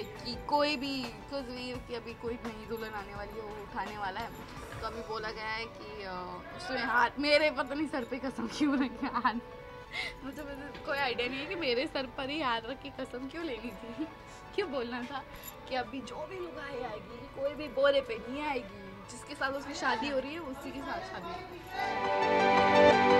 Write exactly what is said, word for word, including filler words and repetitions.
कि कोई भी कुछ भी कि अभी कोई नई दुल्हन आने वाली है, वो उठाने वाला है, तो अभी बोला गया है कि उसमें हाथ मेरे पता नहीं सर पे कसम क्यों रखी हाथ मुझे मुझे कोई आइडिया नहीं है कि मेरे सर पर ही हाथ रख के कसम क्यों लेनी थी क्यों बोलना था कि अभी जो भी लुगाई आएगी कोई भी बोरे पे नहीं आएगी, जिसके साथ उसकी शादी हो रही है उसी के साथ शादी होगी।